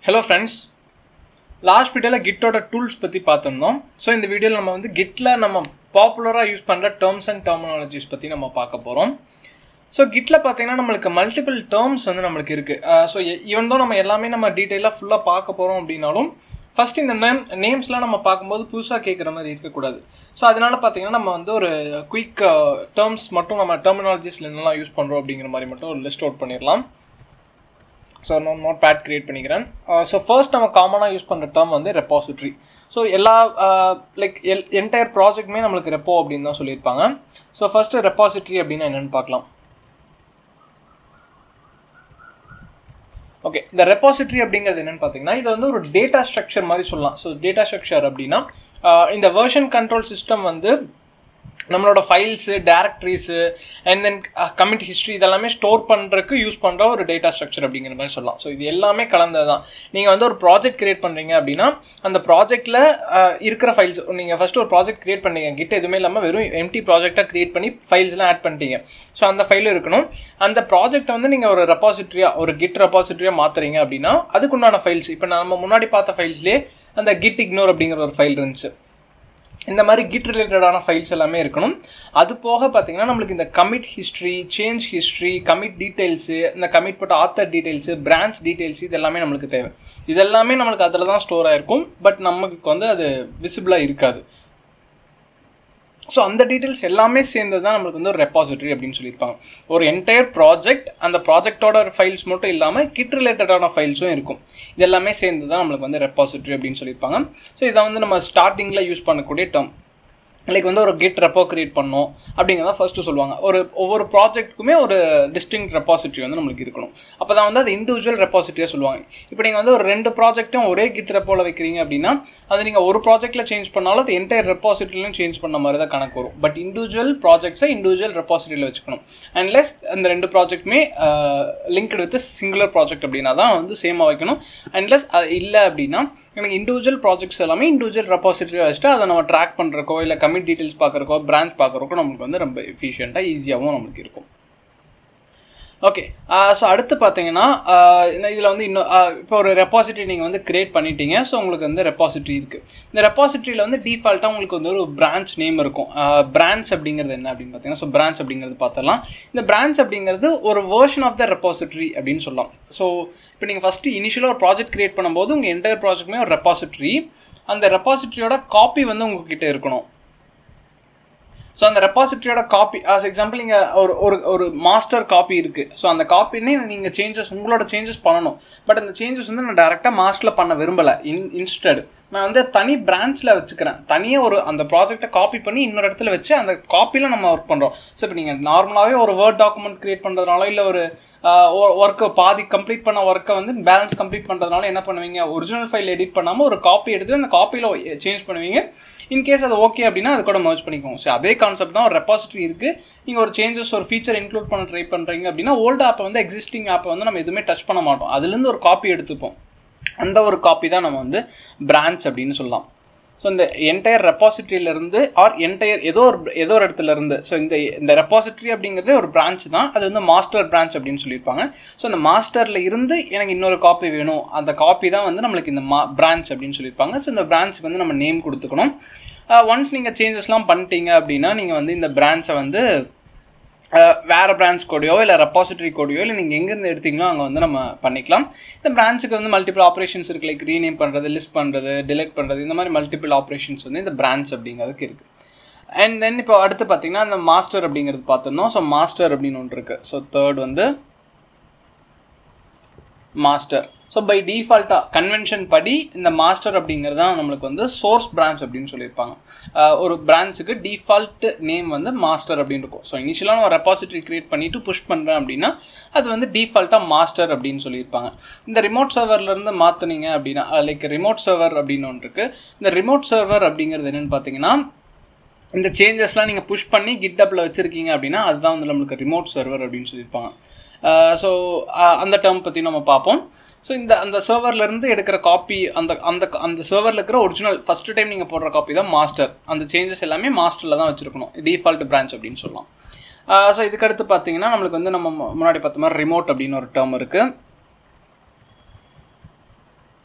Hello friends, last video la Git oda tools பத்தி பார்த்தோம். So இந்த வீடியோல நம்ம வந்து Gitல நம்ம பாப்புலரா யூஸ் பண்ற terms and terminologies பத்தி நம்ம பார்க்க போறோம். So Gitல பாத்தீங்கன்னா நமக்கு மல்டிபிள் terms வந்து நமக்கு இருக்கு. So even though நம்ம எல்லாமே நம்ம டீடைலா ஃபுல்லா பார்க்க போறோம் அப்படினாலும் ஃபர்ஸ்ட் இந்த நேம்ஸ்லாம் நம்ம பாக்கும்போது புதுசா கேக்குற மாதிரி இருக்க கூடாது. So அதனால பாத்தீங்கன்னா நம்ம வந்து ஒரு குயிக் terms மட்டும் நம்ம terminologiesல என்னலாம் யூஸ் பண்றோம் அப்படிங்கிற மாதிரி மட்டும் ஒரு லிஸ்ட் அவுட் பண்ணிரலாம். So notepad create பண்ணிக்கிறேன். So first நம்ம காமனா யூஸ் பண்ற term வந்து repository. So எல்லா like entire projectமே நமக்கு repo அப்படினு தான் சொல்லிருப்பாங்க. So first repository அப்படினா என்னன்னு பார்க்கலாம். Okay, இந்த repository அப்படிங்கிறது என்னன்னு பாத்தீங்கன்னா இது வந்து ஒரு data structure மாதிரி சொல்லலாம். So data structure அப்படினா இந்த version control system வந்து நம்மளோட files directories and then commit history இதெல்லாமே ஸ்டோர் பண்றதுக்கு யூஸ் பண்ற ஒரு டேட்டா ஸ்ட்ரக்சர் அப்படிங்கிற மாதிரி சொல்லலாம். ஸோ இது எல்லாமே கலந்ததுதான். நீங்க வந்து ஒரு ப்ராஜெக்ட் கிரியேட் பண்றீங்க அப்படின்னா அந்த ப்ராஜெக்ட்ல இருக்கிற ஃபைல்ஸ் நீங்க ஃபர்ஸ்ட் ஒரு ப்ராஜெக்ட் கிரியேட் பண்ணீங்க கிட்ட எதுவுமே இல்லாம வெறும் எம்டி ப்ராஜெக்டா கிரியேட் பண்ணி ஃபைல்ஸ் எல்லாம் ஆட் பண்ணிட்டீங்க. ஸோ அந்த ஃபைல் இருக்கணும். அந்த ப்ராஜெக்ட் வந்து நீங்க ஒரு ரெபாசிட்டரியா ஒரு கிட் ரெபாசிட்டரியா மாத்துறீங்க அப்படின்னா அதுக்குண்டான ஃபைல்ஸ் இப்போ நம்ம முன்னாடி பார்த்த ஃபைல்ஸ்லயே அந்த git ignore அப்படிங்கிற ஒரு ஃபைல் இருந்துச்சு. இந்த மாதிரி git ரிலேட்டடான ஃபைல்ஸ் எல்லாமே இருக்கணும். அது போக பாத்தீங்கன்னா நமக்கு இந்த commit history, change history, commit details, இந்த commit போட்ட author details, branch details இதெல்லாமே நமக்கு தேவை. இதெல்லாமே நமக்கு அதுல தான் ஸ்டோர் ஆயிருக்கும். பட் நமக்கு வந்து அது விசிபிளா இருக்காது. ஸோ அந்த டீடைல்ஸ் எல்லாமே சேர்ந்தது தான் நம்மளுக்கு வந்து ஒரு ரெபாசிட்டரி அப்படின்னு சொல்லியிருப்பாங்க. ஒரு என்டையர் ப்ராஜெக்ட் அந்த ப்ராஜெக்டோட ஃபைல்ஸ் மட்டும் இல்லாமல் கிட் ரிலேட்டடான ஃபைல்ஸும் இருக்கும். இது எல்லாமே சேர்ந்து தான் நம்மளுக்கு வந்து ரெபாசிட்டரி அப்படின்னு சொல்லியிருப்பாங்க. ஸோ இதை வந்து நம்ம ஸ்டார்டிங்கில் யூஸ் பண்ணக்கூடிய டேர்ம். லைக் வந்து ஒரு கிட் ரெப்போ கிரியேட் பண்ணோம் அப்படிங்கிறத ஃபர்ஸ்ட் சொல்லுவாங்க. ஒவ்வொரு ப்ராஜெக்ட்டுக்குமே ஒரு டிஸ்டிங்க்ட் ரெபாசிட்டரி வந்து நம்மளுக்கு இருக்கணும். அப்பதான் வந்து அது இண்டிவிஜுவல் ரெபாசிட்டரியா சொல்லுவாங்க. இப்போ நீங்க வந்து ஒரு ரெண்டு ப்ராஜெக்ட்டும் ஒரே கிட் ரெப்போல வைக்கிறீங்க அப்படின்னா அது நீங்க ஒரு ப்ராஜெக்ட்ல சேஞ்ச் பண்ணாலும் அது என்டையர் ரெபாசிட்டரியிலும் சேஞ்ச் பண்ண மாதிரி தான் கணக்கு வரும். பட் இண்டிவிஜுவல் ப்ராஜெக்ட்ஸை இண்டிவிஜுவல் ரெபாசிட்டரியில வச்சுக்கணும். அன்லெஸ் அந்த ரெண்டு ப்ராஜெக்ட்டுமே லிங்க்டு வித் சிங்குலர் ப்ராஜெக்ட் அப்படின்னா தான் வந்து சேமா வைக்கணும். அன்லெஸ் இல்லை அப்படின்னா எனக்கு இண்டிவிஜுவல் ப்ராஜெக்ட்ஸ் எல்லாமே இண்டிவிஜுவல் ரெபாசிட்டரி வச்சுட்டு அதை நம்ம ட்ராக் பண்றக்கோ இல்லை கமிட் டீடைல்ஸ் பார்க்கறக்கோ பிரான்ச் பார்க்கறக்கோ நமக்கு வந்து ரொம்ப எஃபிஷியண்டா ஈஸியாகவும் நமக்கு இருக்கும். ஓகே, ஸோ அடுத்து பார்த்தீங்கன்னா இதில் வந்து இன்னும் இப்போ ஒரு ரெபாசிட்டரி நீங்கள் வந்து கிரியேட் பண்ணிட்டீங்க. ஸோ உங்களுக்கு வந்து ரெபாசிட்டரி இருக்கு. இந்த ரெபாசிட்டரியில் வந்து டிஃபால்ட்டாக உங்களுக்கு வந்து ஒரு பிரான்ச் நேம் இருக்கும். பிரான்ச் அப்படிங்கிறது என்ன அப்படின்னு பார்த்தீங்கன்னா ஸோ பிரான்ச் அப்படிங்கிறது பார்த்தலாம். இந்த பிரான்ச் அப்படிங்கிறது ஒரு வெர்ஷன் ஆஃப் த ரெபாசிட்டரி அப்படின்னு சொல்லலாம். ஸோ இப்போ நீங்கள் ஃபர்ஸ்ட் இனிஷியலாக ஒரு ப்ராஜெக்ட் கிரியேட் பண்ணும்போது உங்கள் என்டையர் ப்ராஜெக்ட்மே ஒரு ரெபாசிட்டரி. அந்த ரெபாசிட்டரியோட காப்பி வந்து உங்ககிட்ட இருக்கணும். ஸோ அந்த ரெபாசிட்டரியோட காப்பி ஆஸ் எக்ஸாம்பிள் நீங்கள் ஒரு மாஸ்டர் காப்பி இருக்கு. ஸோ அந்த காப்பினே நீங்கள் சேஞ்சஸ் உங்களோட சேஞ்சஸ் பண்ணணும். பட் அந்த சேஞ்சஸ் வந்து நான் டேரெக்டாக மாஸ்டரில் பண்ண விரும்பலை. இன்ஸ்டெட் நான் வந்து தனி பிரான்ச்சில் வச்சுக்கிறேன். தனியாக அந்த ப்ராஜெக்டை காப்பி பண்ணி இன்னொரு இடத்துல வச்சு அந்த காப்பியில் நம்ம ஒர்க் பண்ணுறோம். ஸோ இப்போ நீங்கள் நார்மலாகவே ஒரு வேர்ட் டாக்குமெண்ட் கிரியேட் பண்ணுறதுனால இல்லை ஒரு ஒர்க்கை பாதி கம்ப்ளீட் பண்ண ஒர்க்கை வந்து பேலன்ஸ் கம்ப்ளீட் பண்ணுறதுனால என்ன பண்ணுவீங்க, ஒரிஜினல் ஃபைல் எடிட் பண்ணாமல் ஒரு காப்பி எடுத்து அந்த காப்பியில் சேஞ்ச் பண்ணுவீங்க. இன்கேஸ் அது ஓகே அப்படின்னா அது கூட மர்ஜ் பண்ணிக்கோங்க. ஸோ அதே கான்செப்ட் தான் ஒரு ரெபாசிட்டரி இருக்கு. நீங்கள் ஒரு சேஞ்சஸ் ஒரு ஃபீச்சர் இன்க்ளூட் பண்ண ட்ரை பண்ணுறீங்க அப்படின்னா ஓல்டு ஆப்பை வந்து எக்ஸிஸ்டிங் ஆப்பை வந்து நம்ம எதுவுமே டச் பண்ண மாட்டோம். அதுலேருந்து ஒரு காப்பி எடுத்துப்போம். அந்த ஒரு காப்பி தான் நம்ம வந்து பிரான்ச் அப்படின்னு சொல்லலாம். ஸோ இந்த என்டையர் ரெபாசிட்டரியிலிருந்து ஆர் என்டையர் ஏதோ ஒரு இடத்துல இருந்து ஸோ இந்த ரெபாசிட்டரி அப்படிங்கிறது ஒரு பிரான்ச் தான். அது வந்து மாஸ்டர் பிரான்ச் அப்படின்னு சொல்லியிருப்பாங்க. ஸோ இந்த மாஸ்டர்ல இருந்து எனக்கு இன்னொரு காப்பி வேணும். அந்த காப்பி தான் வந்து நம்மளுக்கு இந்த பிரான்ச் அப்படின்னு சொல்லியிருப்பாங்க. ஸோ இந்த பிரான்ச்சுக்கு வந்து நம்ம நேம் கொடுத்துக்கணும். ஒன்ஸ் நீங்கள் சேஞ்சஸ்லாம் பண்ணிட்டீங்க அப்படின்னா நீங்கள் வந்து இந்த பிரான்ச்சை வந்து வேற பிரான்ச் கோடையோ இல்லை ரெபாசிட்டரி கோடையோ இல்லை நீங்கள் எங்கேருந்து எடுத்தீங்களோ அங்கே வந்து நம்ம பண்ணிக்கலாம். இந்த பிரான்ச்சுக்கு வந்து மல்டிபிள் ஆப்ரேஷன்ஸ் இருக்கு. லைக் ரீநேம் பண்ணுறது, லிஸ்ட் பண்ணுறது, டிலீட் பண்ணுறது, இந்த மாதிரி மல்டிபிள் ஆப்ரேஷன்ஸ் வந்து இந்த பிரான்ச் அப்படிங்கிறதுக்கு இருக்கு. அண்ட் தென் இப்போ அடுத்து பார்த்தீங்கன்னா இந்த மாஸ்டர் அப்படிங்கிறது பார்த்துருந்தோம். ஸோ மாஸ்டர் அப்படின்னு ஒன்று இருக்கு. ஸோ தேர்ட் வந்து மாஸ்டர். ஸோ பை டிஃபால்ட்டாக கன்வென்ஷன் படி இந்த மாஸ்டர் அப்படிங்கிறது தான் நம்மளுக்கு வந்து சோர்ஸ் பிரான்ச் அப்படின்னு சொல்லியிருப்பாங்க. ஒரு பிரான்ச்சுக்கு டிஃபால்ட் நேம் வந்து மாஸ்டர் அப்படின்னு இருக்கும். ஸோ இனிஷியலாக நான் ரெபாசிட்டரி கிரியேட் பண்ணிட்டு புஷ் பண்ணுறேன் அப்படின்னா அது வந்து டிஃபால்ட்டாக மாஸ்டர் அப்படின்னு சொல்லியிருப்பாங்க. இந்த ரிமோட் சர்வர்லேருந்து மாற்றினீங்க அப்படின்னா லைக் ரிமோட் சர்வர் அப்படின்னு ஒன்று இருக்கு. இந்த ரிமோட் சர்வர் அப்படிங்கிறது என்னன்னு பார்த்தீங்கன்னா இந்த சேஞ்சஸ்லாம் நீங்கள் புஷ் பண்ணி கிட்டப்ல வச்சிருக்கீங்க அப்படின்னா அதுதான் வந்து நம்மளுக்கு ரிமோட் சர்வர் அப்படின்னு சொல்லியிருப்பாங்க. ஸோ அந்த டேர்ம் பற்றி நம்ம பார்ப்போம். ஸோ அந்த சர்வர்ல இருந்து எடுக்கிற காப்பி அந்த சர்வர்ல இருக்கிற ஒரிஜினல் ஃபர்ஸ்ட் டைம் நீங்கள் போடுற காப்பி தான் மாஸ்டர். அந்த சேஞ்சஸ் எல்லாமே மாஸ்டர்ல தான் வச்சிருக்கணும். டிஃபால்ட் பிரான்ச் அப்படின்னு சொல்லலாம். ஸோ இதுக்கு அடுத்து பார்த்தீங்கன்னா நம்மளுக்கு வந்து நம்ம முன்னாடி பார்த்த மாதிரி ரிமோட் அப்படின்னு ஒரு டேர்ம் இருக்கு.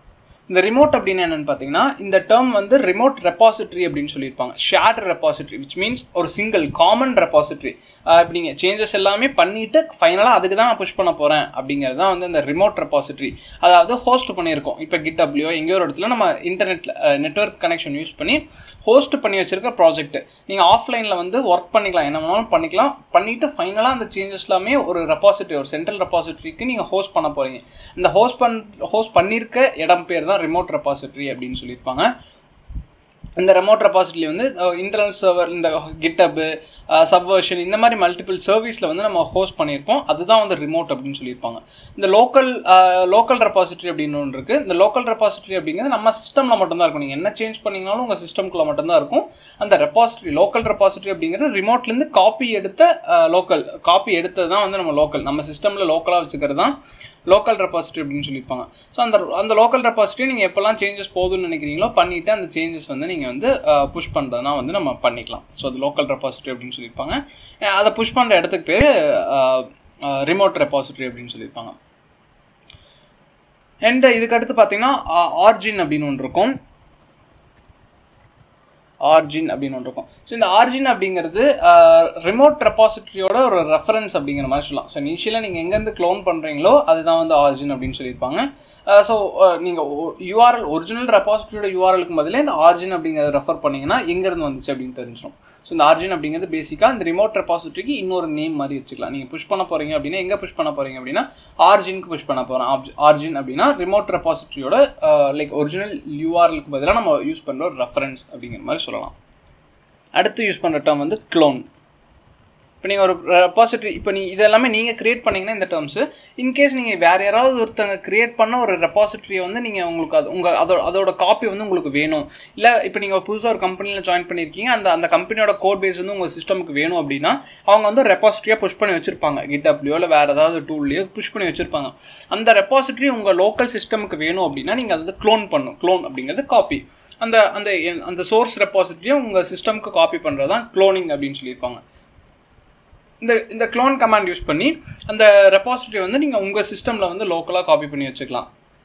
இந்த ரிமோட் அப்படின்னா என்னன்னு பார்த்தீங்கன்னா இந்த டேர்ம் வந்து ரிமோட் ரெபாசிட்டரி அப்படின்னு சொல்லியிருப்பாங்க. ஷேர்டு ரெபாசிட்டரி விச் மீன்ஸ் ஒரு சிங்கிள் காமன் ரெபாசிட்டரி. இப்போ நீங்கள் சேஞ்சஸ் எல்லாமே பண்ணிட்டு ஃபைனலாக அதுக்கு தான் நான் புஷ் பண்ண போகிறேன் அப்படிங்கிறது தான் வந்து இந்த ரிமோட் ரெபாசிட்டரி. அதாவது ஹோஸ்ட் பண்ணியிருக்கோம். இப்போ GitHubலையோ எங்கேயோ ஒரு இடத்துல நம்ம இன்டர்நெட்டில் நெட்வொர்க் கனெக்ஷன் யூஸ் பண்ணி ஹோஸ்ட் பண்ணி வச்சிருக்க ப்ராஜெக்ட் நீங்கள் ஆஃப்லைனில் வந்து ஒர்க் பண்ணிக்கலாம், என்ன வேணாலும் பண்ணிக்கலாம். பண்ணிட்டு ஃபைனலாக அந்த சேஞ்சஸ் எல்லாமே ஒரு ரெபாசிட்டரி, ஒரு சென்ட்ரல் ரெபாசிட்டரிக்கு நீங்கள் ஹோஸ்ட் பண்ண போகிறீங்க. இந்த ஹோஸ்ட் பண்ணியிருக்க இடம் பேர் தான் ரிமோட் ரெபாசிட்டரி அப்படின்னு சொல்லியிருப்பாங்க. இந்த ரிமோட் ரெபாசிட்டரி வந்து இன்டர்னல் சர்வர், இந்த GitHub, சப்வர்ஷன், இந்த மாதிரி மல்டிபிள் சர்வீஸில் வந்து நம்ம ஹோஸ்ட் பண்ணியிருப்போம். அதுதான் வந்து ரிமோட் அப்படின்னு சொல்லியிருப்பாங்க. இந்த லோக்கல் ரெபாசிட்டரி அப்படின்னு ஒன்று இருக்குது. இந்த லோக்கல் ரெபாசிட்டரி அப்படிங்கிறது நம்ம சிஸ்டமில் மட்டும்தான் இருக்கும். நீங்கள் என்ன சேஞ்ச் பண்ணிங்கனாலும் உங்கள் சிஸ்டம்குள்ளே மட்டும்தான் இருக்கும். அந்த ரெபாசிட்டரி, லோக்கல் ரெபாசிட்டரி அப்படிங்கிறது ரிமோட்லேருந்து காப்பி எடுத்தது தான் வந்து நம்ம சிஸ்டமில் லோக்கலாக வச்சுக்கிறது தான் லோக்கல் ரெபாசிட்டரி அப்படின்னு சொல்லியிருப்பாங்க. ஸோ அந்த லோக்கல் ரெபாசிட்டரி நீங்கள் எப்போல்லாம் சேஞ்சஸ் போதுன்னு நினைக்கிறீங்களோ பண்ணிவிட்டு அந்த சேஞ்சஸ் வந்து நீங்கள் வந்து புஷ் பண்ணுறதுனா வந்து நம்ம பண்ணிக்கலாம். ஸோ அது லோக்கல் ரெபாசிட்டரி அப்படின்னு சொல்லியிருப்பாங்க. அதை புஷ் பண்ணுற இடத்துக்கு பேர் ரிமோட் ரெபாசிட்டரி அப்படின்னு சொல்லியிருப்பாங்க. அண்ட் இதுக்கு அடுத்து பார்த்தீங்கன்னா ஆர்ஜின் அப்படின்னு ஒன்று இருக்கும். ஸோ இந்த ஆர்ஜின் அப்படிங்கிறது ரிமோட் ரெபாசிட்டரியோட ஒரு ரெஃபரன்ஸ் அப்படிங்கிற மாதிரி சொல்லலாம். ஸோ இனிஷியலாக நீங்கள் எங்கேருந்து க்ளோன் பண்ணுறீங்களோ அதுதான் வந்து ஆர்ஜின் அப்படின்னு சொல்லியிருப்பாங்க. ஸோ நீங்கள் யூஆர்எல், ஒரிஜினல் ரெபாசிட்டரியோட யூஆர்எலுக்கு பதிலே இந்த ஆர்ஜின் அப்படிங்கிறத ரெஃபர் பண்ணிங்கன்னா எங்கேருந்து வந்துச்சு அப்படின்னு தெரிஞ்சிடும். ஸோ இந்த ஆர்ஜின் அப்படிங்கிறது பேசிக்காக இந்த ரிமோட் ரெபாசிட்டரிக்கு இன்னொரு நேம் மாதிரி வச்சுக்கலாம். நீங்கள் புஷ் பண்ண போகிறீங்க அப்படின்னா எங்கே புஷ் பண்ண போகிறீங்க அப்படின்னா ஆர்ஜினுக்கு புஷ் பண்ண போகிறோம். ஆர்ஜின் அப்படின்னா ரிமோட் ரெபாசிட்டரியோட லைக் ஒரிஜினல் யூஆர்எலுக்கு பதிலாக நம்ம யூஸ் பண்ணுற ஒரு ரெஃபரன்ஸ் அப்படிங்கிற மாதிரி சொல்லலாம். அடுத்து யூஸ் பண்ணுற டேர்ம் வந்து க்ளோன். இப்போ நீங்கள் ஒரு ரெபாசிட்டரி, இப்போ இதெல்லாமே நீங்கள் கிரியேட் பண்ணிங்கன்னா இந்த டேர்ம்ஸு, இன்கேஸ் நீங்கள் வேறு யாராவது ஒருத்தங்க கிரியேட் பண்ண ஒரு ரெபாசிட்டரியை வந்து நீங்கள் உங்களுக்கு அதோட காப்பி வந்து உங்களுக்கு வேணும், இல்லை இப்போ நீங்கள் புதுசாக ஒரு கம்பெனியில் ஜாயின் பண்ணியிருக்கீங்க, அந்த கம்பெனியோட கோட் பேஸ் வந்து உங்கள் சிஸ்டமுக்கு வேணும் அப்படின்னா அவங்க வந்து ரெபாசிட்டரியாக புஷ் பண்ணி வச்சிருப்பாங்க. GitHubலையோ இல்லை வேறு ஏதாவது டூல்லையோ புஷ் பண்ணி வச்சிருப்பாங்க. அந்த ரெபாசிட்டரி உங்கள் லோக்கல் சிஸ்டமுக்கு வேணும் அப்படின்னா நீங்கள் அதை க்ளோன் அப்படிங்கிறது காப்பி. அந்த சோர்ஸ் ரெபாசிட்டரியை உங்கள் சிஸ்டமுக்கு காப்பி பண்ணுறது தான் க்ளோனிங் அப்படின்னு சொல்லியிருப்பாங்க. இந்த க்ளோன் கமாண்ட் யூஸ் பண்ணி அந்த ரெபாசிட்டரி வந்து நீங்கள் உங்கள் சிஸ்டமில் வந்து லோக்கலாக காப்பி பண்ணி வச்சுக்கலாம்.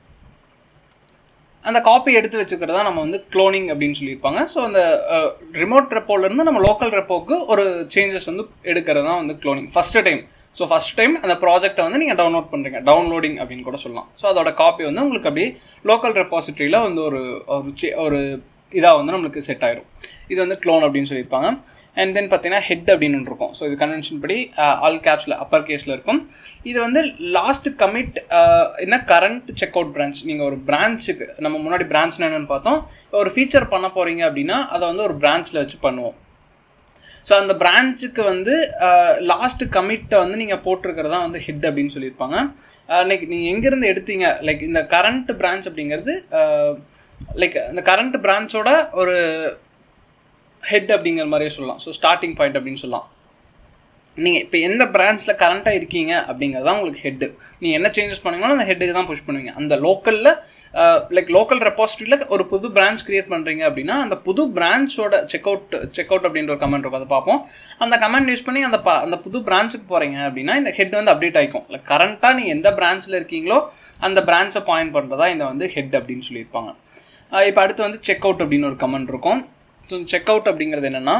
அந்த காப்பி எடுத்து வச்சுக்கிறதா நம்ம வந்து க்ளோனிங் அப்படின்னு சொல்லியிருப்பாங்க. ஸோ அந்த ரிமோட் ரெப்போலேருந்து நம்ம லோக்கல் ரெப்போக்கு ஒரு சேஞ்சஸ் வந்து எடுக்கிறது தான் வந்து க்ளோனிங் ஃபர்ஸ்ட் டைம் அந்த ப்ராஜெக்டை வந்து நீங்கள் டவுன்லோட் பண்ணுறீங்க, டவுன்லோடிங் அப்படின்னு கூட சொல்லலாம். ஸோ அதோட காப்பி வந்து உங்களுக்கு அப்படியே லோக்கல் ரெபாசிட்டரியில் வந்து ஒரு இதாக வந்து நம்மளுக்கு செட் ஆயிரும். இது வந்து க்ளோன் அப்படின்னு சொல்லியிருப்பாங்க. அண்ட் தென் பார்த்தீங்கன்னா ஹெட் அப்படின்னு இருக்கும். ஸோ இது கன்வென்ஷன் படி ஆல் கேப்ஸில் அப்பர் கேஸில் இருக்கும். இது வந்து லாஸ்ட் கமிட் என்ன கரண்ட் செக் அவுட் பிரான்ச். நீங்கள் ஒரு பிரான்ச்சுக்கு, நம்ம முன்னாடி பிரான்ச் என்னன்னு பார்த்தோம், ஒரு ஃபீச்சர் பண்ண போகிறீங்க அப்படின்னா அதை வந்து ஒரு பிரான்ச்சில் வச்சு பண்ணுவோம். ஸோ அந்த பிரான்ச்சுக்கு வந்து லாஸ்ட் கமிட்டை வந்து நீங்கள் போட்டிருக்கிறதா வந்து ஹெட் அப்படின்னு சொல்லியிருப்பாங்க. லைக் நீங்கள் எங்கேருந்து எடுத்தீங்க, லைக் இந்த கரண்ட் பிரான்ச் அப்படிங்கிறது லைக் இந்த கரண்ட் பிரான்ச்சோட ஒரு ஹெட் அப்படிங்கிற மாதிரியே சொல்லலாம். ஸோ ஸ்டார்டிங் பாயிண்ட் அப்படின்னு சொல்லலாம். நீங்கள் இப்போ எந்த பிரான்ச்சில் கரண்ட்டாக இருக்கீங்க அப்படிங்கிறது தான் உங்களுக்கு ஹெட்டு. நீங்கள் என்ன சேஞ்சஸ் பண்ணீங்கன்னா அந்த ஹெட்டுக்கு தான் புஷ் பண்ணுவீங்க. அந்த லோக்கலில் லைக் லோக்கல் ரெபாசிட்டரியில் ஒரு புது பிரான்ச் கிரியேட் பண்ணுறீங்க அப்படின்னா அந்த புது பிரான்ச்சோட செக் அவுட் அப்படின்ற ஒரு கமெண்ட் இருக்கும், அதை பார்ப்போம். அந்த கமெண்ட் யூஸ் பண்ணி அந்த புது பிரான்ச்சுக்கு போகிறீங்க அப்படின்னா இந்த ஹெட் வந்து அப்டேட் ஆகிக்கும். லைக் கரண்ட்டாக நீங்கள் எந்த பிரான்ச்சில் இருக்கீங்களோ அந்த பிரான்ச்சை பாயிண்ட் பண்ணுறதா இந்த வந்து ஹெட் அப்படின்னு சொல்லியிருப்பாங்க. இப்போ அடுத்து வந்து செக் அவுட் அப்படின்னு ஒரு கமெண்ட் இருக்கும். ஸோ செக் அவுட் அப்படிங்கிறது என்னன்னா,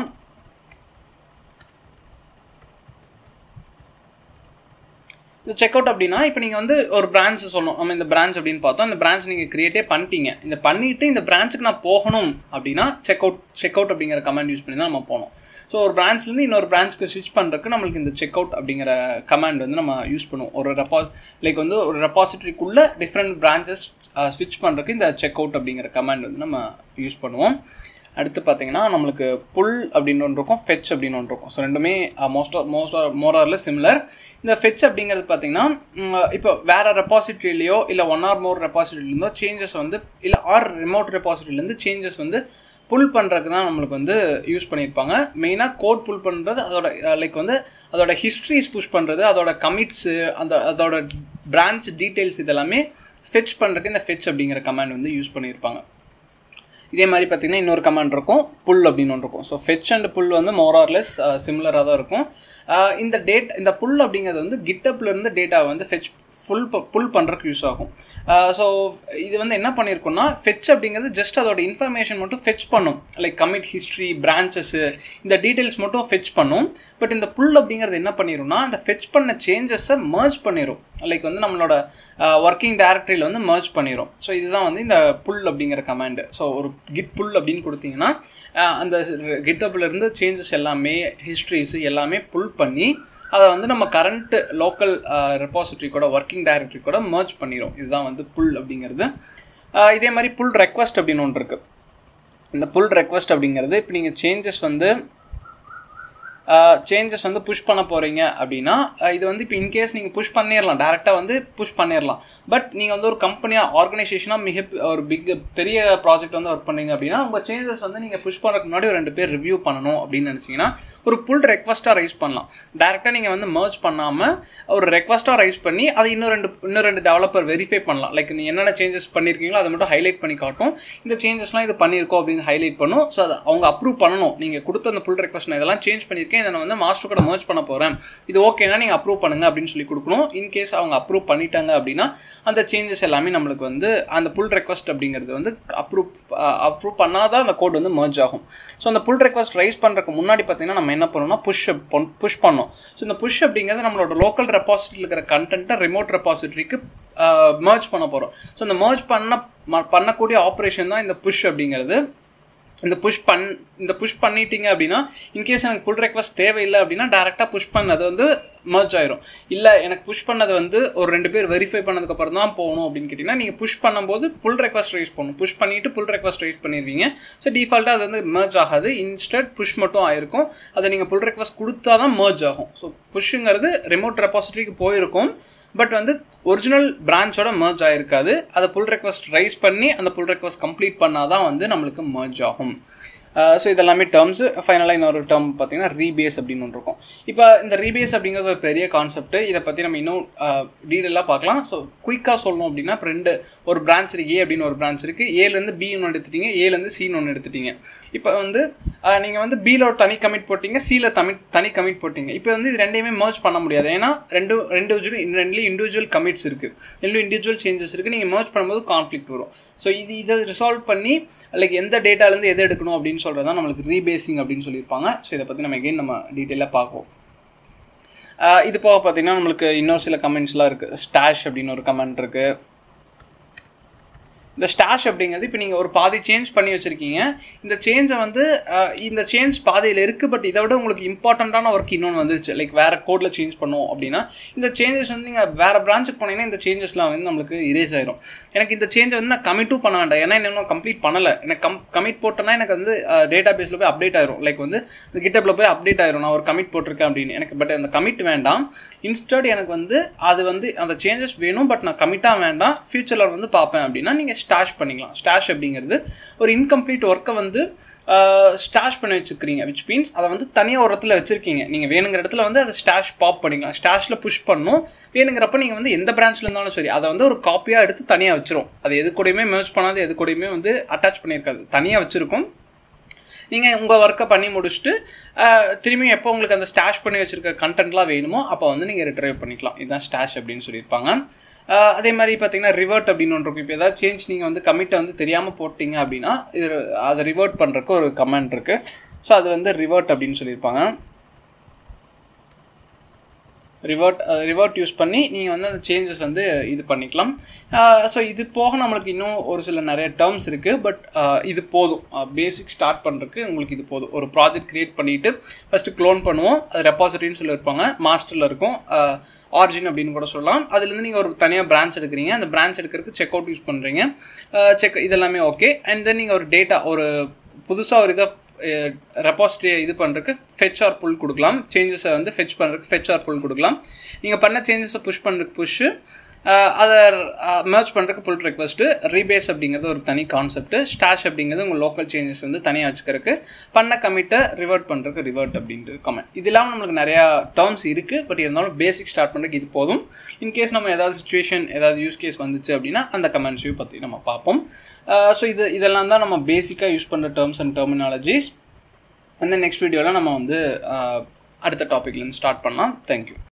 இந்த செக் அவுட் அப்படின்னா இப்போ நீங்கள் வந்து ஒரு பிரான்ச் சொல்லணும், நம்ம இந்த பிரான்ச் அப்படின்னு பார்த்தோம், இந்த பிரான்ச் நீங்கள் கிரியேட்டே பண்ணிட்டீங்க, இந்த பண்ணிட்டு இந்த பிரான்ச்சுக்கு நான் போகணும் அப்படின்னா செக் அவுட் அப்படிங்கிற கமாண்ட் யூஸ் பண்ணி தான் நம்ம போகணும். ஸோ ஒரு பிரான்ச்லேருந்து இன்னொரு பிரான்ச்சுக்கு ஸ்விட்ச் பண்ணுறதுக்கு நம்மளுக்கு இந்த செக் அவுட் அப்படிங்கிற கமாண்ட் வந்து நம்ம யூஸ் பண்ணுவோம். ஒரு ரெபாசிட்டரிக்குள்ள டிஃப்ரெண்ட் பிரான்ச்சஸ் ஸ்விட்ச் பண்ணுறதுக்கு இந்த செக் அவுட் அப்படிங்கிற கமாண்ட் வந்து நம்ம யூஸ் பண்ணுவோம். அடுத்து பார்த்தீங்கன்னா நம்மளுக்கு புல் அப்படின்னு ஒன்று இருக்கும், ஃபெச் அப்படின்னு ஒன்று இருக்கும். ஸோ ரெண்டுமே மோர் ஆர் லெஸ் சிமிலர். இந்த ஃபெச் அப்படிங்கிறது பார்த்தீங்கன்னா இப்போ வேற ரெபாசிட்டரிலையோ இல்லை ஒன் ஆர் மோர் ரெபாசிட்டரிலேருந்தோ சேஞ்சஸ் வந்து இல்லை ரிமோட் ரெபாசிட்டரிலேருந்து சேஞ்சஸ் வந்து புல் பண்ணுறதுக்கு தான் நம்மளுக்கு வந்து யூஸ் பண்ணியிருப்பாங்க. மெயினாக கோட் புல் பண்ணுறது, அதோட லைக் வந்து அதோட ஹிஸ்ட்ரிஸ் புஷ் பண்ணுறது, அதோட கமிட்ஸு, அதோட பிரான்ச் டீட்டெயில்ஸ் இதெல்லாமே ஃபெச் பண்ணுறதுக்கு இந்த ஃபெச் அப்படிங்கிற கமாண்ட் வந்து யூஸ் பண்ணியிருப்பாங்க. இதே மாதிரி பார்த்தீங்கன்னா இன்னொரு கமாண்ட் இருக்கும், புல் அப்படின்னு ஒன்று இருக்கும். ஸோ ஃபெச் அண்ட் புல் வந்து மோர் ஆர் லெஸ் சிமிலராக தான் இருக்கும். இந்த புல் அப்படிங்கிறது வந்து GitHubல இருந்து டேட்டாவை வந்து புல் பண்ணுறதுக்கு யூஸ் ஆகும். ஸோ இது வந்து என்ன பண்ணியிருக்கோம்னா ஃபெச் அப்படிங்கிறது ஜஸ்ட் அதோட இன்ஃபர்மேஷன் மட்டும் ஃபெச் பண்ணும். லைக் கமிட் ஹிஸ்ட்ரி, பிரான்ச்சஸ், இந்த டீட்டெயில்ஸ் மட்டும் ஃபெச் பண்ணும். பட் இந்த புல் அப்படிங்கிறது என்ன பண்ணிடும்னா அந்த ஃபெச் பண்ண சேஞ்சஸை மர்ஜ் பண்ணிடும். லைக் வந்து நம்மளோட ஒர்க்கிங் டைரக்டரியில் வந்து மர்ஜ் பண்ணிடும். ஸோ இதுதான் வந்து இந்த புல் அப்படிங்கிற கமாண்ட். ஸோ ஒரு கிட் புல் அப்படின்னு கொடுத்தீங்கன்னா அந்த கிட்டப்ல இருந்து சேஞ்சஸ் எல்லாமே, ஹிஸ்ட்ரிஸ் எல்லாமே புல் பண்ணி அதை வந்து நம்ம கரண்ட் லோக்கல் ரெபாசிட்டரி கூட, ஒர்க்கிங் டைரக்டரி கூட மர்ஜ் பண்ணிடும். இதுதான் வந்து புல் அப்படிங்கிறது. இதே மாதிரி புல் ரெக்வஸ்ட் அப்படின்னு ஒன்று இருக்கு. இந்த புல் ரெக்வஸ்ட் அப்படிங்கிறது இப்போ நீங்கள் சேஞ்சஸ் வந்து புஷ் பண்ண போறீங்க அப்படின்னா இது வந்து இப்போ இன்கேஸ் நீங்கள் புஷ் பண்ணிடலாம், டேரெக்டாக வந்து புஷ் பண்ணிடலாம். பட் நீங்கள் வந்து ஒரு கம்பெனியாக, ஆர்கனைசேஷனாக ஒரு பெரிய ப்ராஜெக்ட் வந்து ஒர்க் பண்ணீங்க அப்படின்னா உங்கள் சேஞ்சஸ் வந்து நீங்கள் புஷ் பண்ணுறதுக்கு முன்னாடி ஒரு 2 பேர் ரிவ்யூ பண்ணணும் அப்படின்னு நினச்சிங்கன்னா ஒரு புல் ரெக்வஸ்ட்டாக ரைஸ் பண்ணலாம். டேரெக்டாக நீங்கள் வந்து மர்ஜ் பண்ணாமல் ஒரு ரெக்வஸ்ட்டாக ரைஸ் பண்ணி அதை இன்னும் ரெண்டு டெவலப்பர் வெரிஃபை பண்ணலாம். லைக் நீங்கள் என்னென்ன சேஞ்சஸ் பண்ணியிருக்கீங்களோ அதை மட்டும் ஹைலைட் பண்ணி காட்டும். இந்த சேஞ்சஸ்லாம் இது பண்ணியிருக்கோம் அப்படின்னு ஹைலைட் பண்ணும். ஸோ அதை அவங்க அப்ரூவ் பண்ணணும். நீங்கள் கொடுத்த அந்த புல் ரெக்வஸ்ட் இதெல்லாம் சேஞ்ச் பண்ணியிருக்கேன், இதை நான் வந்து மாஸ்டர் கூட மர்ஜ் பண்ண போறேன், இது ஓகேனா நீங்க அப்ரூவ் பண்ணுங்க அப்படின்னு சொல்லி கொடுக்கணும். இன்கேஸ் அவங்க அப்ரூவ் பண்ணிட்டாங்க அப்படின்னா அந்த சேஞ்சஸ் எல்லாமே நம்மளுக்கு வந்து அந்த புல் ரெக்வஸ்ட் அப்படிங்கிறது வந்து அப்ரூவ் பண்ணாதான் அந்த கோட் வந்து மர்ஜ் ஆகும். ஸோ அந்த புல் ரெக்வஸ்ட் ரைஸ் பண்றதுக்கு முன்னாடி பார்த்தீங்கன்னா நம்ம என்ன பண்ணணும்னா புஷ் பண்ணோம். ஸோ இந்த புஷ் அப்படிங்கிறது நம்மளோட லோக்கல் ரெபாசிட்டரியில் இருக்கிற கண்டென்ட்டை ரிமோட் ரெபாசிட்டரிக்கு மர்ஜ் பண்ண போறோம். ஸோ இந்த மர்ஜ் பண்ணக்கூடிய ஆப்ரேஷன் தான் இந்த புஷ் அப்படிங்கிறது. இந்த புஷ் பண்ணிட்டீங்க அப்படின்னா இன்கேஸ் எனக்கு புல் ரெக்வஸ்ட் தேவையில்லை அப்படின்னா டேரெக்டாக புஷ் பண்ணது வந்து மர்ஜ் ஆயிரும். இல்லை எனக்கு புஷ் பண்ணது வந்து ஒரு 2 பேர் வெரிஃபை பண்ணதுக்கு அப்புறம் தான் போகணும் அப்படின்னு கேட்டிங்கன்னா நீங்கள் புஷ் பண்ணும்போது புல் ரெக்வஸ்ட் ரைஸ் பண்ணணும். புஷ் பண்ணிட்டு புல் ரெக்வஸ்ட் ரைஸ் பண்ணிடுவீங்க. ஸோ டிஃபால்ட்டாக அது வந்து மர்ஜ் ஆகாது, இன்ஸ்டன்ட் புஷ் மட்டும் ஆயிருக்கும். அதை நீங்கள் புல் ரெக்வஸ்ட் கொடுத்தா தான் மர்ஜ் ஆகும். ஸோ புஷ்ங்கிறது ரிமோட் ரெபாசிட்டரிக்கு போயிருக்கும், பட் வந்து ஒரிஜினல் பிரான்ச்சோட மர்ஜ் ஆயிருக்காது. அதை புல் ரெக்வஸ்ட் ரைஸ் பண்ணி அந்த புல் ரெக்வஸ்ட் கம்ப்ளீட் பண்ணாதான் வந்து நம்மளுக்கு மர்ஜ் ஆகும். ஸோ இதெல்லாமே டேர்ம்ஸ். ஃபைனலாக இன்னொரு டேர்ம் பார்த்தீங்கன்னா ரீபேஸ் அப்படின்னு ஒன்று இருக்கும். இப்போ இந்த ரீபேஸ் அப்படிங்கிறது ஒரு பெரிய கான்செப்ட். இதை பற்றி நம்ம இன்னும் டீட்டெயிலாக பார்க்கலாம். ஸோ குயிக்காக சொல்லணும் அப்படின்னா இப்போ ஒரு பிரான்ச் இருக்கு, ஏ அப்படின்னு ஒரு பிரான்ச் இருக்கு. ஏலேருந்து பி ஒன்று எடுத்துட்டீங்க, ஏலேருந்து சின்னு ஒன்று எடுத்துட்டீங்க. இப்போ வந்து நீங்கள் வந்து பியில் ஒரு தனி கமிட் போட்டீங்க, சியில் தனி கமிட் போட்டீங்க. இப்போ வந்து இது ரெண்டையுமே மர்ஜ் பண்ண முடியாது. ஏன்னா ரெண்டுலேயும் இண்டிவிஜுவல் கமிட்ஸ் இருக்கு, ரெண்டு இண்டிவிஜுவல் சேஞ்சஸ் இருக்கு. நீங்கள் மர்ஜ் பண்ணும்போது கான்ஃப்ளிக்ட் வரும். ஸோ இதை ரிசால்வ் பண்ணி லைக் எந்த டேட்டாலேருந்து எது எடுக்கணும் அப்படின்னு சொல்றது தான் நம்மளுக்கு ரீபேசிங் அப்படின்னு சொல்லியிருப்பாங்க. ஸோ இதை பற்றி நம்ம எகைன் நம்ம டீட்டெயிலாக பார்ப்போம். இது போக பார்த்தீங்கன்னா நம்மளுக்கு இன்னொரு சில கமெண்ட்ஸ்லாம் இருக்கு. ஸ்டாஷ் அப்படின்னு ஒரு கமெண்ட் இருக்கு. இந்த ஸ்டாஷ் அப்படிங்கிறது இப்போ நீங்கள் ஒரு பாதி சேஞ்ச் பண்ணி வச்சிருக்கீங்க. இந்த சேஞ்சை வந்து இந்த சேஞ்ச் பாதியில் இருக்குது, பட் இதை விட உங்களுக்கு இம்பார்ட்டண்ட்டான ஒர்க் இன்னொன்று வந்துருச்சு. லைக் வேறு கோடில் சேஞ்ச் பண்ணுவோம் அப்படின்னா இந்த சேஞ்சஸ் வந்து நீங்கள் வேறு பிரான்ச்சுக்கு போனீங்கன்னா இந்த சேஞ்சஸ்லாம் வந்து நம்மளுக்கு இரேஸ் ஆயிரும். எனக்கு இந்த சேஞ்சை வந்து நான் கமிட்டும் பண்ண வேண்டாம், ஏன்னா இன்னும் கம்ப்ளீட் பண்ணலை. எனக்கு கமிட் போட்டேன்னா எனக்கு வந்து டேட்டா பேஸில் போய் அப்டேட் ஆயிரும். லைக் வந்து கிட்டப்ல போய் அப்டேட் ஆயிரும், நான் ஒரு கமிட் போட்டிருக்கேன் அப்படின்னு. எனக்கு பட் அந்த கமிட் வேண்டாம். இன்ஸ்டட் எனக்கு வந்து அது வந்து அந்த சேஞ்சஸ் வேணும், பட் நான் கமிட்டாக வேண்டாம், ஃபியூச்சரில் வந்து பார்ப்பேன் அப்படின்னா நீங்கள் ஸ்டாஷ் பண்ணிக்கலாம். ஸ்டாஷ் அப்படிங்கிறது ஒரு இன்கம்ப்ளீட் ஒர்க்கை வந்து ஸ்டாஷ் பண்ணி வச்சுக்கிறீங்க, விச் மீன்ஸ் அதை வந்து தனியாக ஒரு இடத்துல வச்சிருக்கீங்க. நீங்கள் வேணுங்கிற இடத்துல வந்து அதை ஸ்டாஷ் பாப் பண்ணிக்கலாம். ஸ்டாஷில் புஷ் பண்ணும். வேணுங்கிறப்ப நீங்கள் வந்து எந்த பிரான்ச்ல இருந்தாலும் சரி அதை வந்து ஒரு காப்பியாக எடுத்து தனியாக வச்சிரும். அது எது கூடயுமே மெர்ஜ் பண்ணாது, எது கூடயுமே வந்து அட்டாச் பண்ணியிருக்காது, தனியாக வச்சிருக்கும். நீங்கள் உங்கள் ஒர்க்கை பண்ணி முடிச்சுட்டு திரும்பி எப்போ உங்களுக்கு அந்த ஸ்டாஷ் பண்ணி வச்சிருக்க கண்டென்ட்லாம் வேணுமோ அப்போ வந்து நீங்கள் ரிட்ரைவ் பண்ணிக்கலாம். இதுதான் ஸ்டாஷ் அப்படின்னு சொல்லியிருப்பாங்க. அதே மாதிரி பார்த்தீங்கன்னா ரிவர்ட் அப்படின்னு ஒன்று இருக்கும். இப்போ ஏதாவது சேஞ்ச் நீங்கள் வந்து கமிட்டை வந்து தெரியாமல் போட்டிங்க அப்படின்னா இது அதை ரிவர்ட் பண்ணுறதுக்கு ஒரு கமெண்ட் இருக்குது. ஸோ அது வந்து ரிவர்ட் அப்படின்னு சொல்லியிருப்பாங்க. ரிவர்ட் யூஸ் பண்ணி நீங்கள் வந்து அந்த சேஞ்சஸ் வந்து இது பண்ணிக்கலாம். ஸோ இது போக நம்மளுக்கு இன்னும் ஒரு சில நிறைய டேர்ம்ஸ் இருக்குது, பட் இது போதும். பேசிக் ஸ்டார்ட் பண்ணுறதுக்கு உங்களுக்கு இது போதும். ஒரு ப்ராஜெக்ட் கிரியேட் பண்ணிவிட்டு ஃபஸ்ட்டு க்ளோன் பண்ணுவோம். அது ரெபாசிட்டரின்னு சொல்லியிருப்பாங்க, மாஸ்டரில் இருக்கும், ஆரிஜின் அப்படின்னு கூட சொல்லலாம். அதுலேருந்து நீங்கள் ஒரு தனியாக பிரான்ச் எடுக்கிறீங்க. அந்த பிரான்ச் எடுக்கிறதுக்கு செக் அவுட் யூஸ் பண்ணுறீங்க. இதெல்லாமே ஓகே. அண்ட் தென் நீங்கள் ஒரு டேட்டா ஒரு புதுசாக ஒரு இதை ரெபாசிட்டரியை இது பண்ணுறதுக்கு ஃபெச் ஆர் புல் கொடுக்கலாம். சேஞ்சஸை வந்து ஃபெச் பண்ணுறதுக்கு ஃபெச் ஆர் புல் கொடுக்கலாம். நீங்கள் பண்ண சேஞ்சஸை புஷ் பண்ணுறதுக்கு புஷ்ஷு, அதை மெர்ஜ் பண்ணுறதுக்கு புல் ரெக்வஸ்ட்டு. ரீபேஸ் அப்படிங்கிறது ஒரு தனி கான்செப்ட். ஸ்டாஷ் அப்படிங்கிறது உங்கள் லோக்கல் சேஞ்சஸ் வந்து தனியாக வச்சுக்கிறதுக்கு. பண்ண கமிட்டை ரிவர்ட் பண்ணுறதுக்கு ரிவர்ட் அப்படின்ட்டு கமெண்ட். இது இல்லாமல் நம்மளுக்கு நிறையா டேர்ம்ஸ் இருக்குது, பட் இருந்தாலும் பேசிக் ஸ்டார்ட் பண்ணுறதுக்கு இது போதும். இன்கேஸ் நம்ம ஏதாவது சுச்சுவேஷன் ஏதாவது யூஸ் கேஸ் வந்துச்சு அப்படின்னா அந்த கமெண்ட்ஸையும் பற்றி நம்ம பார்ப்போம். ஸோ இதெல்லாம் தான் நம்ம பேசிக்காக யூஸ் பண்ணுற டேர்ம்ஸ் அண்ட் டெர்மினாலஜிஸ். அந்த நெக்ஸ்ட் வீடியோவில் நம்ம வந்து அடுத்த டாப்பிக்லேருந்து ஸ்டார்ட் பண்ணலாம். தேங்க்யூ.